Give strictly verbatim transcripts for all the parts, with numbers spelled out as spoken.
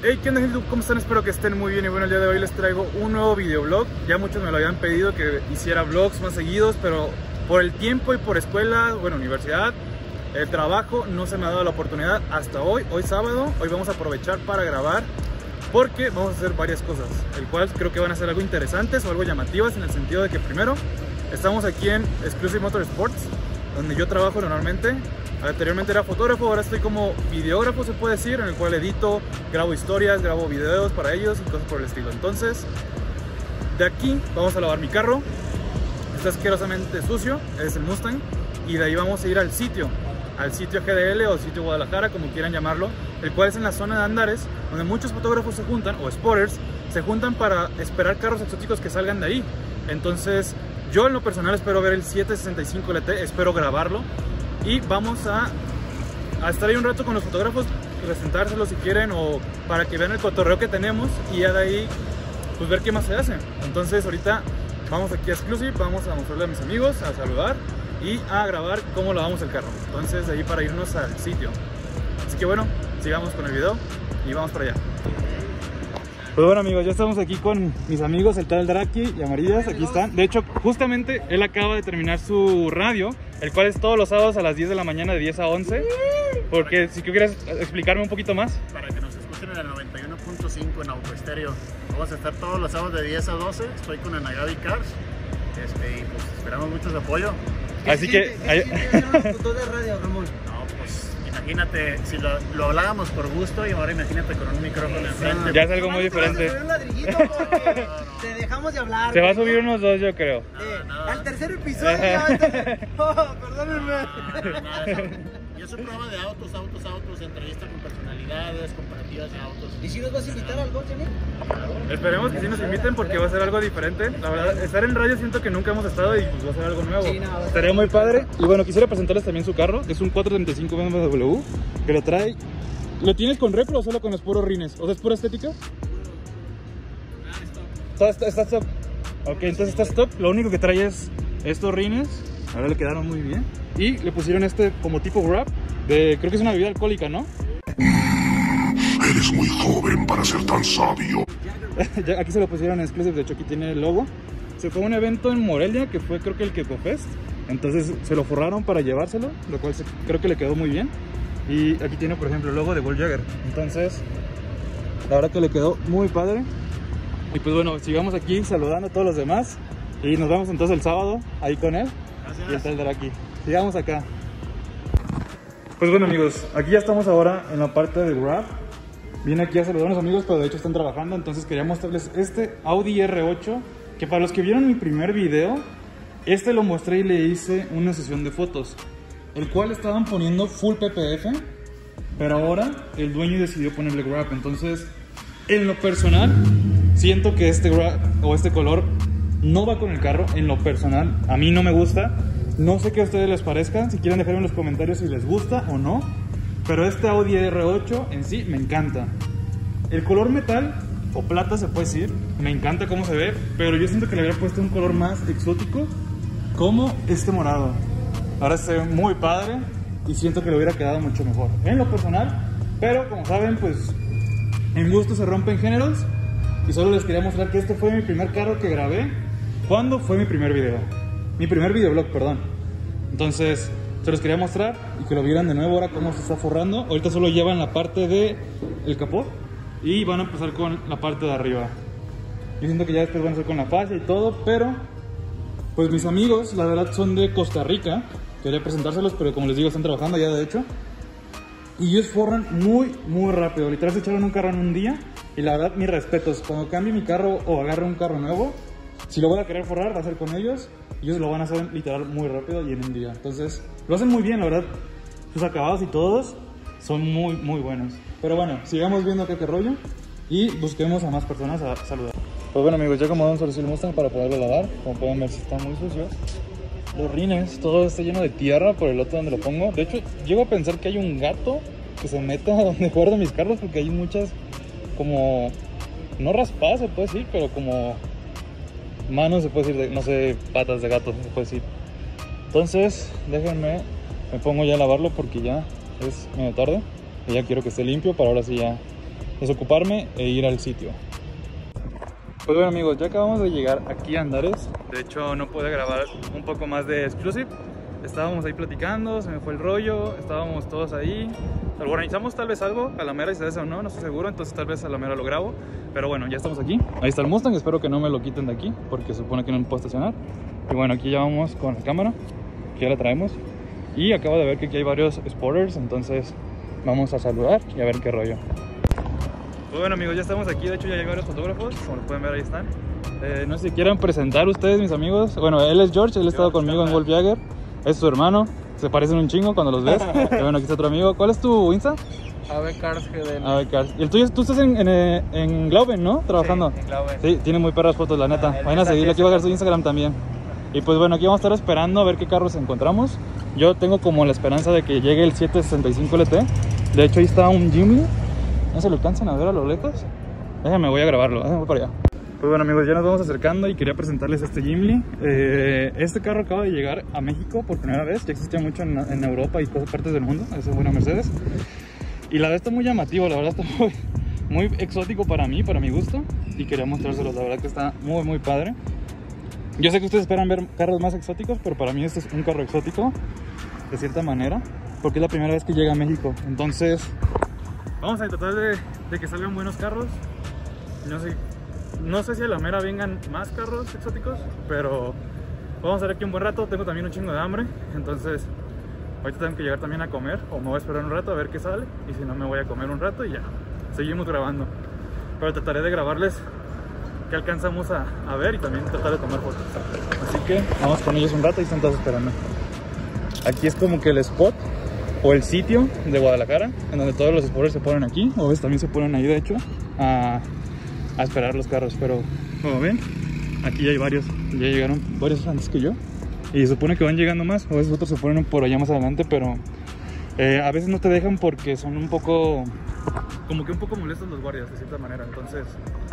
Hey, ¿qué onda, gente? ¿Cómo están? Espero que estén muy bien. Y bueno, el día de hoy les traigo un nuevo videoblog. Ya muchos me lo habían pedido que hiciera vlogs más seguidos, pero por el tiempo y por escuela, bueno, universidad, el trabajo, no se me ha dado la oportunidad hasta hoy. Hoy sábado, hoy vamos a aprovechar para grabar porque vamos a hacer varias cosas, el cual creo que van a ser algo interesantes o algo llamativas, en el sentido de que primero, estamos aquí en Exclusive Motorsports, donde yo trabajo normalmente. Anteriormente era fotógrafo, ahora estoy como videógrafo, se puede decir, en el cual edito, grabo historias, grabo videos para ellos y cosas por el estilo. Entonces, de aquí vamos a lavar mi carro. Está asquerosamente sucio, es el Mustang. Y de ahí vamos a ir al sitio, al sitio G D L o sitio Guadalajara, como quieran llamarlo, el cual es en la zona de Andares, donde muchos fotógrafos se juntan, o spotters, se juntan para esperar carros exóticos que salgan de ahí. Entonces, yo en lo personal espero ver el siete sesenta y cinco L T, espero grabarlo. Y vamos a, a estar ahí un rato con los fotógrafos, presentárselos si quieren, o para que vean el cotorreo que tenemos, y ya de ahí pues ver qué más se hace. Entonces ahorita vamos aquí a Exclusive, vamos a mostrarle a mis amigos, a saludar y a grabar cómo lavamos el carro. Entonces de ahí para irnos al sitio. Así que bueno, sigamos con el video y vamos para allá. Pues bueno, amigos, ya estamos aquí con mis amigos, el tal Draki y Amarillas, aquí están. De hecho, justamente él acaba de terminar su radio, el cual es todos los sábados a las diez de la mañana, de diez a once. Porque si tú quieres explicarme un poquito más. Para que nos escuchen en el noventa y uno punto cinco en Autoestéreo. Vamos a estar todos los sábados de diez a doce. Estoy con Anagabi Cars. Este, y pues esperamos mucho su apoyo. Así que... ¿Qué de radio, Ramón? No, pues imagínate, si lo, lo hablábamos por gusto, y ahora imagínate con un micrófono enfrente. Ya es algo muy diferente. Te vas a subir un ladrillito porque te dejamos de hablar. Se va a subir unos dos, yo creo. Eh, no, no. Al tercer episodio ya va a estar... Oh, perdónenme. No, no, y es un programa de autos, autos, autos, entrevista con personalidades, comparativas de autos. ¿Y si nos vas a invitar al algo, Jenny? Esperemos que sí nos inviten, porque va a ser algo diferente. La verdad, estar en radio siento que nunca hemos estado y pues va a ser algo nuevo. Sí, no, estaría muy padre. Y bueno, quisiera presentarles también su carro. Es un cuatrocientos treinta y cinco B M W que lo trae. ¿Lo tienes con repro o solo con los puros rines? O sea, ¿es pura estética? Todo está, está stop. Ok, entonces está stop. Lo único que trae es estos rines. Ahora le quedaron muy bien. Y le pusieron este como tipo wrap de, creo que es una bebida alcohólica, ¿no? Eres muy joven para ser tan sabio. Ya, aquí se lo pusieron en Exclusive, de hecho aquí tiene el logo. Se fue a un evento en Morelia que fue, creo que el Keco Fest. Entonces se lo forraron para llevárselo, lo cual se, creo que le quedó muy bien. Y aquí tiene, por ejemplo, el logo de Gold Jagger. Entonces, la verdad que le quedó muy padre. Y pues bueno, sigamos aquí saludando a todos los demás. Y nos vemos entonces el sábado ahí con él. Gracias. Y el tal de aquí. Sigamos acá. Pues bueno, amigos, aquí ya estamos ahora en la parte de Wrap. Vine aquí a saludar a unos amigos, pero de hecho están trabajando. Entonces quería mostrarles este Audi R ocho, que para los que vieron mi primer video, este lo mostré y le hice una sesión de fotos, el cual estaban poniendo full P P F, pero ahora el dueño decidió ponerle Wrap. Entonces, en lo personal, siento que este wrap o este color no va con el carro. En lo personal, a mí no me gusta. No sé qué a ustedes les parezca, si quieren dejar en los comentarios si les gusta o no. Pero este Audi R ocho en sí me encanta. El color metal o plata se puede decir, me encanta cómo se ve, pero yo siento que le habría puesto un color más exótico, como este morado. Ahora se ve muy padre y siento que le hubiera quedado mucho mejor en lo personal. Pero como saben, pues en gusto se rompen géneros. Y solo les quería mostrar que este fue mi primer carro que grabé cuando fue mi primer video. Mi primer videoblog, perdón. Entonces, se los quería mostrar y que lo vieran de nuevo ahora cómo se está forrando. Ahorita solo llevan la parte de el capó y van a empezar con la parte de arriba. Yo siento que ya después van a hacer con la fascia y todo, pero pues mis amigos, la verdad, son de Costa Rica. Quería presentárselos, pero como les digo, están trabajando ya de hecho. Y ellos forran muy, muy rápido. Literal se echaron un carro en un día. Y la verdad, mis respetos. Cuando cambie mi carro o agarre un carro nuevo, si lo voy a querer forrar, va a ser con ellos. Ellos lo van a hacer literal muy rápido y en un día. Entonces, lo hacen muy bien, la verdad. Sus acabados y todos son muy, muy buenos. Pero bueno, sigamos viendo acá qué rollo. Y busquemos a más personas a saludar. Pues bueno, amigos, ya acomodamos el Mustang para poderlo lavar. Como pueden ver, si está muy sucio. Los rines, todo está lleno de tierra por el otro donde lo pongo. De hecho, llego a pensar que hay un gato que se meta donde guardo mis carros, porque hay muchas como, no raspadas se puede decir, pero como manos se puede decir, de, no sé, patas de gato se puede decir. Entonces, déjenme, me pongo ya a lavarlo porque ya es medio tarde y ya quiero que esté limpio para ahora sí ya desocuparme e ir al sitio. Pues bueno amigos, ya acabamos de llegar aquí a Andares. De hecho no pude grabar un poco más de Exclusive. Estábamos ahí platicando, se me fue el rollo, estábamos todos ahí. Organizamos tal vez algo, a la mera, si se hace o no, no estoy seguro, entonces tal vez a la mera lo grabo. Pero bueno, ya estamos aquí. Ahí está el Mustang, espero que no me lo quiten de aquí, porque supone que no me puedo estacionar. Y bueno, aquí ya vamos con la cámara, que ya la traemos. Y acabo de ver que aquí hay varios spotters, entonces vamos a saludar y a ver qué rollo. Pues bueno amigos, ya estamos aquí, de hecho ya hay varios fotógrafos, como lo pueden ver ahí están. Eh, no sé si quieran presentar ustedes, mis amigos. Bueno, él es George, él ha estado conmigo en Wolf Jagger. Es su hermano, se parecen un chingo cuando los ves. Y bueno, aquí está otro amigo. ¿Cuál es tu Insta? A B Cars G D M. A B Cars. Y el tuyo, tú estás en, en, en Glauben, ¿no? Trabajando. Sí, en Glauben. Sí, tiene muy perras fotos, la neta. Ah, vayan a seguirle, aquí va a dejar su Instagram también. Y pues bueno, aquí vamos a estar esperando a ver qué carros encontramos. Yo tengo como la esperanza de que llegue el siete sesenta y cinco L T. De hecho ahí está un Jimny. ¿No se lo alcanzan a ver a lo lejos? Déjame, voy a grabarlo, déjame voy para allá. Pues bueno amigos, ya nos vamos acercando y quería presentarles este Jimny. eh, Este carro acaba de llegar a México por primera vez. Ya existía mucho en, en Europa y todas partes del mundo. Esa es buena Mercedes. Y la verdad está muy llamativo, la verdad está muy, muy exótico para mí, para mi gusto. Y quería mostrárselos, la verdad que está muy muy padre. Yo sé que ustedes esperan ver carros más exóticos, pero para mí este es un carro exótico de cierta manera, porque es la primera vez que llega a México. Entonces vamos a tratar de, de que salgan buenos carros. No sé, no sé si a la mera vengan más carros exóticos, pero vamos a ver aquí un buen rato. Tengo también un chingo de hambre, entonces ahorita tengo que llegar también a comer, o me voy a esperar un rato a ver qué sale, y si no me voy a comer un rato y ya, seguimos grabando. Pero trataré de grabarles qué alcanzamos a, a ver y también tratar de tomar fotos. Así que vamos con ellos un rato y están todos esperando. Aquí es como que el spot o el sitio de Guadalajara, en donde todos los spotters se ponen aquí, o ves, también se ponen ahí de hecho a, a esperar los carros. Pero como ven, aquí ya hay varios, ya llegaron varios antes que yo, y se supone que van llegando más, o veces otros se ponen por allá más adelante, pero eh, a veces no te dejan porque son un poco, como que un poco molestos los guardias de cierta manera. Entonces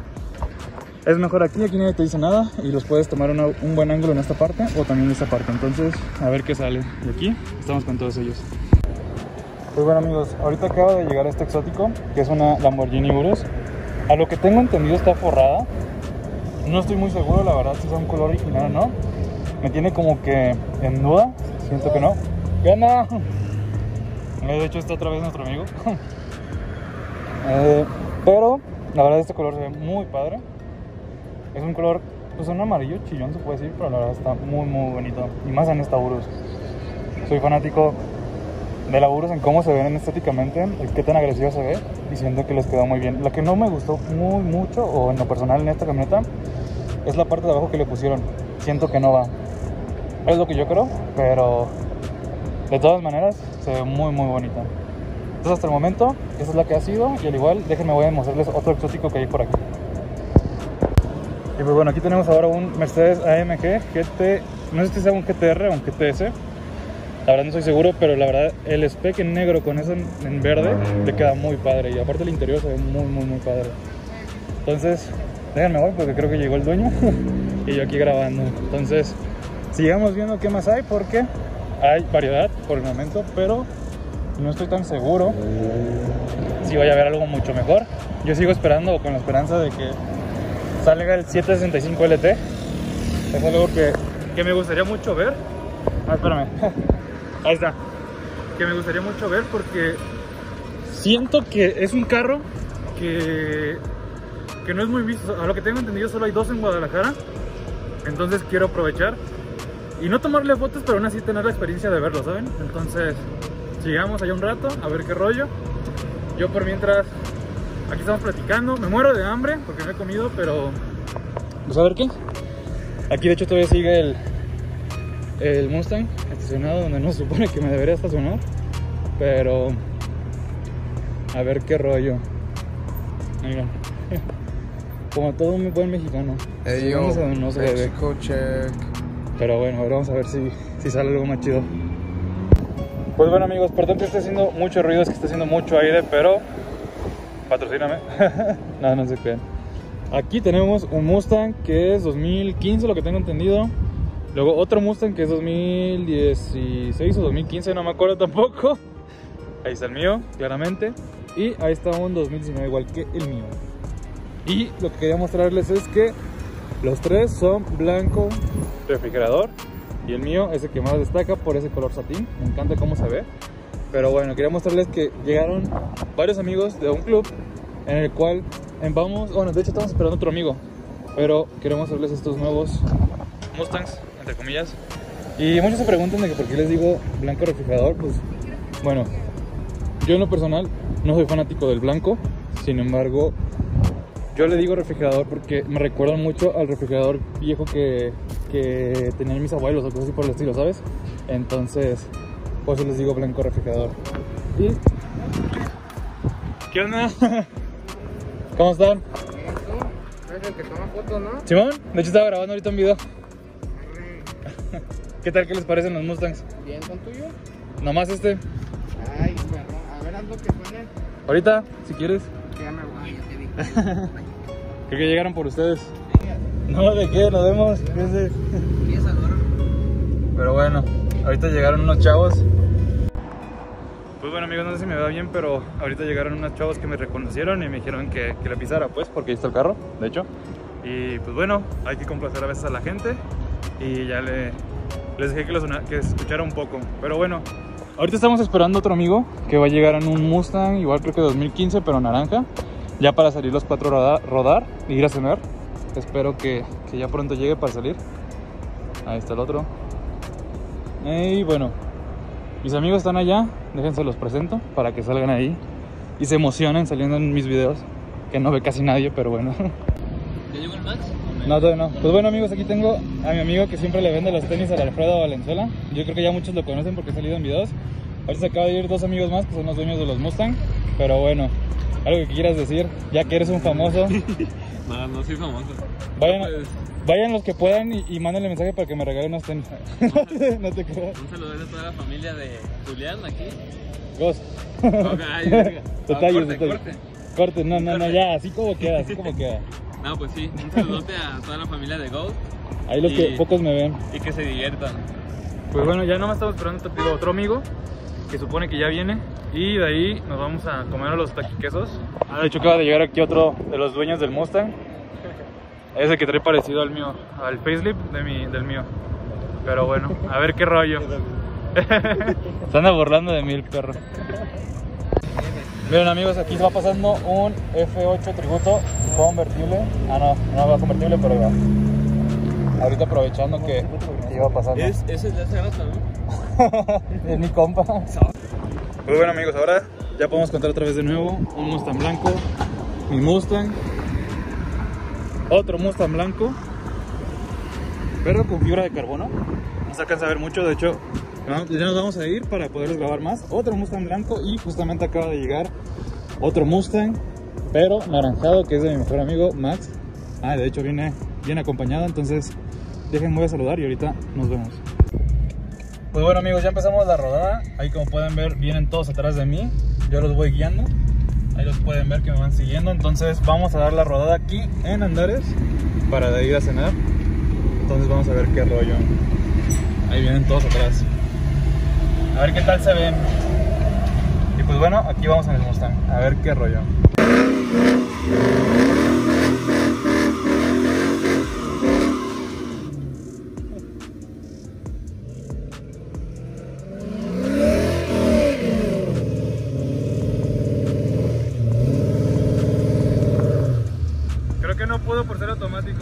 es mejor aquí, aquí nadie te dice nada y los puedes tomar una, un buen ángulo en esta parte o también en esta parte. Entonces a ver qué sale. Y aquí estamos con todos ellos. Pues bueno amigos, ahorita acaba de llegar este exótico, que es una Lamborghini Urus. A lo que tengo entendido está forrada. No estoy muy seguro, la verdad, si es un color original o no. Me tiene como que en duda, siento que no. ¿Qué onda? De hecho está otra vez nuestro amigo. eh, Pero la verdad este color se ve muy padre. Es un color, pues un amarillo chillón se puede decir, pero la verdad está muy muy bonito. Y más en esta Urus. Soy fanático de la Urus en cómo se ven estéticamente, el qué tan agresivo se ve, y siento que les quedó muy bien. Lo que no me gustó muy mucho, o en lo personal en esta camioneta, es la parte de abajo que le pusieron. Siento que no va. Es lo que yo creo, pero de todas maneras se ve muy muy bonita. Entonces hasta el momento, esa es la que ha sido, y al igual, déjenme voy a mostrarles otro exótico que hay por aquí. Y pues bueno, aquí tenemos ahora un Mercedes A M G G T, no sé si sea un G T R o un G T S, la verdad no estoy seguro, pero la verdad el spec en negro con eso en, en verde le queda muy padre, y aparte el interior se ve muy muy muy padre. Entonces déjenme voy porque creo que llegó el dueño y yo aquí grabando. Entonces sigamos viendo qué más hay, porque hay variedad por el momento, pero no estoy tan seguro si vaya a haber algo mucho mejor. Yo sigo esperando, con la esperanza de que salga el siete sesenta y cinco L T. Es algo que, que me gustaría mucho ver. Ah, espérame. Ahí está. Que me gustaría mucho ver porque siento que es un carro que, que no es muy visto. A lo que tengo entendido solo hay dos en Guadalajara. Entonces quiero aprovechar y no tomarle fotos, pero aún así tener la experiencia de verlo, ¿saben? Entonces sigamos allá un rato a ver qué rollo. Yo por mientras aquí estamos platicando. Me muero de hambre porque no he comido, pero pues a ver qué. Aquí de hecho todavía sigue el, el Mustang estacionado donde no se supone que me debería estacionar, pero a ver qué rollo. Mira, como todo un buen mexicano. Hey, yo, no se debe. Mexico check. Pero bueno, ahora vamos a ver si, si sale algo más chido. Pues bueno amigos, perdón que esté haciendo mucho ruido, es que está haciendo mucho aire, pero patrocíname. No, no se crean. Aquí tenemos un Mustang que es dos mil quince, lo que tengo entendido. Luego otro Mustang que es dos mil dieciséis o dos mil quince, no me acuerdo tampoco. Ahí está el mío, claramente. Y ahí está un dos mil diecinueve igual que el mío. Y lo que quería mostrarles es que los tres son blanco refrigerador. Y el mío es el que más destaca por ese color satín. Me encanta cómo se ve. Pero bueno, quería mostrarles que llegaron varios amigos de un club en el cual vamos, bueno, de hecho estamos esperando a otro amigo, pero queremos mostrarles estos nuevos Mustangs, entre comillas. Y muchos se preguntan de que por qué les digo blanco refrigerador. Pues bueno, yo en lo personal no soy fanático del blanco. Sin embargo, yo le digo refrigerador porque me recuerdan mucho al refrigerador viejo que, que tenían mis abuelos o cosas así por el estilo, ¿sabes? Entonces, por eso les digo blanco refrigerador. Y... ¿qué onda? ¿Cómo están? ¿Eres el que toma fotos, no? Simón, de hecho estaba grabando ahorita un video. ¿Qué tal? ¿Qué les parecen los Mustangs? Bien, ¿con tuyo? Nomás este. Ay, perro. A ver, haz lo que suene. Ahorita, si quieres. Que ya me voy, ya te vi. Creo que llegaron por ustedes. No, ¿de qué? Nos vemos. Fíjense. ¿Quieres saludar? Pero bueno, ahorita llegaron unos chavos. Pues bueno, amigos, no sé si me va bien, pero ahorita llegaron unos chavos que me reconocieron y me dijeron que, que le pisara, pues, porque ahí está el carro, de hecho. Y pues bueno, hay que complacer a veces a la gente. Y ya le, les dije que, los, que escuchara un poco. Pero bueno, ahorita estamos esperando a otro amigo que va a llegar en un Mustang, igual creo que dos mil quince, pero naranja. Ya para salir los cuatro a rodar, rodar e ir a cenar. Espero que, que ya pronto llegue para salir. Ahí está el otro. Y bueno, mis amigos están allá. Déjense los presento para que salgan ahí y se emocionen saliendo en mis videos, que no ve casi nadie, pero bueno. ¿Ya llegó el Max? No, todavía no. Pues bueno, amigos, aquí tengo a mi amigo que siempre le vende los tenis al Alfredo Valenzuela. Yo creo que ya muchos lo conocen porque ha salido en videos. Ahorita se acaba de ir dos amigos más que son los dueños de los Mustang. Pero bueno, algo que quieras decir, ya que eres un famoso. No, no soy famoso. Vayan, Pues, vayan los que puedan y, y mándenle mensaje para que me regalen unos tenis. No te creas. un saludo a toda la familia de Julián aquí. Dos. Ok, ay, verga. Detalles, Corte, detalles. corte. Corte, no, no, no, ya, así como queda, así como queda. No, pues sí, un saludote a toda la familia de Gold Ahí los que Y- pocos me ven. y que se diviertan. Pues bueno, ya no me estamos esperando, te pido otro amigo que supone que ya viene. Y de ahí nos vamos a comer a los taquiquesos. Ah, de hecho acaba de llegar aquí otro de los dueños del Mustang. Es el que trae parecido al mío, al facelift de mi, del mío. Pero bueno, a ver qué rollo. Se anda burlando de mí el perro. Miren, amigos, aquí va pasando un F ocho tributo convertible. Ah, no, no va convertible, pero ya. Ahorita aprovechando que, que iba pasando. ¿Es, ¿Ese es de hace rato, no? Es mi compa. Pues bueno, amigos, ahora ya podemos contar otra vez de nuevo. Un Mustang blanco, mi Mustang, otro Mustang blanco, pero con fibra de carbono. No se alcanza a ver mucho, de hecho ya nos vamos a ir para poderles grabar más. Otro Mustang blanco y justamente acaba de llegar otro Mustang, pero naranjado, que es de mi mejor amigo Max. Ah, de hecho viene bien acompañado, entonces déjenme voy a saludar y ahorita nos vemos. Pues bueno, amigos, ya empezamos la rodada. Ahí, como pueden ver, vienen todos atrás de mí. Yo los voy guiando. Ahí los pueden ver que me van siguiendo. Entonces vamos a dar la rodada aquí en Andares para de ir a cenar. Entonces vamos a ver qué rollo. Ahí vienen todos atrás. A ver qué tal se ven. Y pues bueno, aquí vamos en el Mustang. A ver qué rollo. Creo que no puedo por ser automático.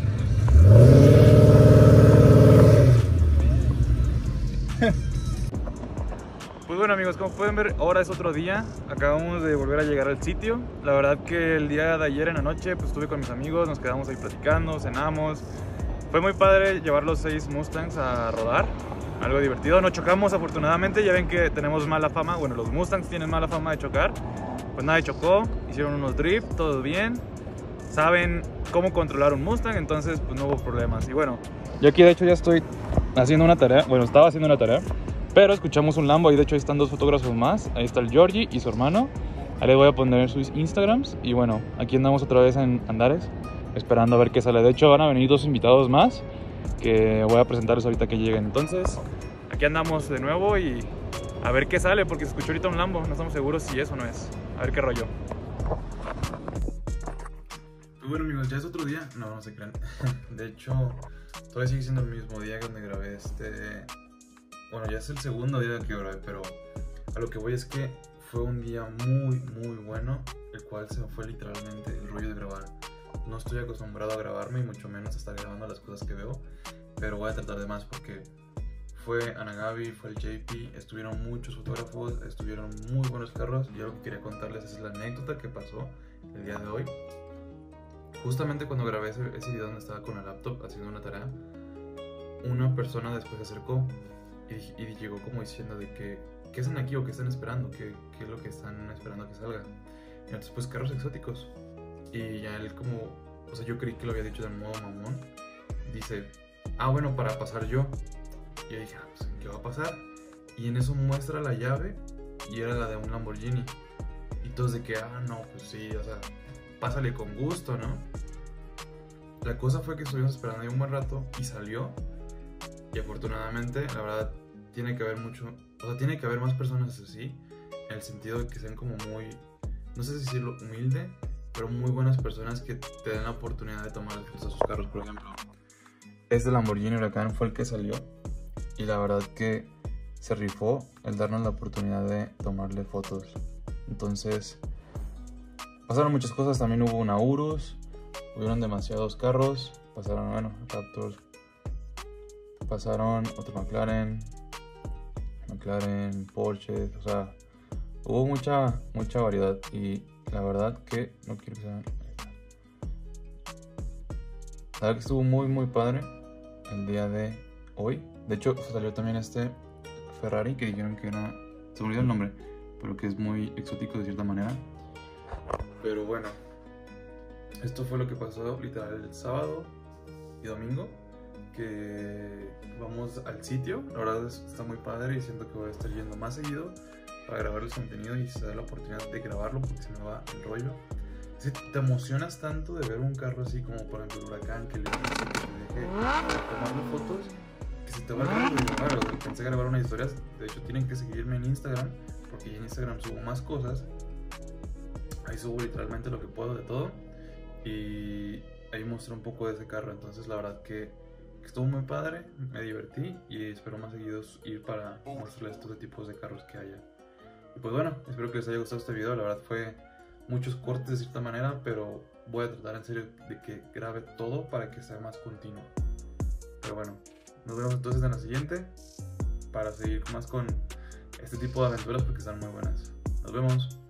Pues bueno, amigos, como pueden ver, ahora es otro día. Acabamos de volver a llegar al sitio. La verdad que el día de ayer en la noche pues estuve con mis amigos, nos quedamos ahí platicando, cenamos. Fue muy padre llevar los seis Mustangs a rodar. Algo divertido, no chocamos afortunadamente. Ya ven que tenemos mala fama, bueno, los Mustangs tienen mala fama de chocar. Pues nadie chocó, hicieron unos drift, todo bien. Saben cómo controlar un Mustang, entonces pues no hubo problemas. Y bueno, yo aquí de hecho ya estoy haciendo una tarea, bueno, estaba haciendo una tarea, pero escuchamos un Lambo y de hecho ahí están dos fotógrafos más. Ahí está el Georgie y su hermano. Ahí les voy a poner sus Instagrams. Y bueno, aquí andamos otra vez en Andares, esperando a ver qué sale. De hecho van a venir dos invitados más que voy a presentarles ahorita que lleguen. Entonces aquí andamos de nuevo y a ver qué sale, porque se escuchó ahorita un Lambo, no estamos seguros si eso no es. A ver qué rollo. Pues bueno amigos, ya es otro día. No, no se crean. De hecho, todavía sigue siendo el mismo día donde grabé este... Bueno, ya es el segundo día que grabé, pero a lo que voy es que fue un día muy, muy bueno, el cual se me fue literalmente el rollo de grabar. No estoy acostumbrado a grabarme y mucho menos a estar grabando las cosas que veo, pero voy a tratar de más porque fue Ana Gaby, fue el J P, estuvieron muchos fotógrafos, estuvieron muy buenos carros. Y algo que quería contarles es la anécdota que pasó el día de hoy. Justamente cuando grabé ese, ese video donde estaba con el laptop haciendo una tarea, una persona después se acercó y, y llegó como diciendo de que ¿qué hacen aquí o qué están esperando? ¿Qué, qué es lo que están esperando que salga? Y entonces pues carros exóticos. Y ya él como, o sea, yo creí que lo había dicho de modo mamón. Dice, ah bueno, para pasar yo. Y yo dije, ah, pues ¿qué va a pasar? Y en eso muestra la llave y era la de un Lamborghini. Y todos de que, ah no, pues sí, o sea, pásale con gusto, ¿no? La cosa fue que estuvimos esperando ahí un buen rato y salió. Y afortunadamente, la verdad, tiene que haber mucho, o sea, tiene que haber más personas así, en el sentido de que sean como muy, no sé si decirlo, humilde, pero muy buenas personas que te den la oportunidad de tomar fotos a sus carros. Por ejemplo, este Lamborghini Huracán fue el que salió y la verdad que se rifó el darnos la oportunidad de tomarle fotos. Entonces, pasaron muchas cosas, también hubo una Urus, hubieron demasiados carros, pasaron, bueno, Raptors, pasaron otro McLaren, McLaren, Porsche, o sea, hubo mucha, mucha variedad y la verdad que no quiero que sea... La verdad que estuvo muy muy padre el día de hoy. De hecho salió también este Ferrari que dijeron que era... Se me olvidó el nombre, pero que es muy exótico de cierta manera. Pero bueno, esto fue lo que pasó literal el sábado y domingo, que vamos al sitio. La verdad es, está muy padre y siento que voy a estar yendo más seguido para grabar el contenido y se da la oportunidad de grabarlo porque se me va el rollo. Si te emocionas tanto de ver un carro así como por ejemplo el Huracán, que le dice que te deje tomarle fotos, que se te va el rollo de grabar. O sea, pensé grabar unas historias. De hecho tienen que seguirme en Instagram porque en Instagram subo más cosas. Ahí subo literalmente lo que puedo de todo y ahí muestro un poco de ese carro. Entonces la verdad que estuvo muy padre, me divertí y espero más seguidos ir para mostrarles estos tipos de carros que haya. Y pues bueno, espero que les haya gustado este video. La verdad fue muchos cortes de cierta manera, pero voy a tratar en serio de que grabe todo para que sea más continuo. Pero bueno, nos vemos entonces en la siguiente para seguir más con este tipo de aventuras porque están muy buenas. Nos vemos.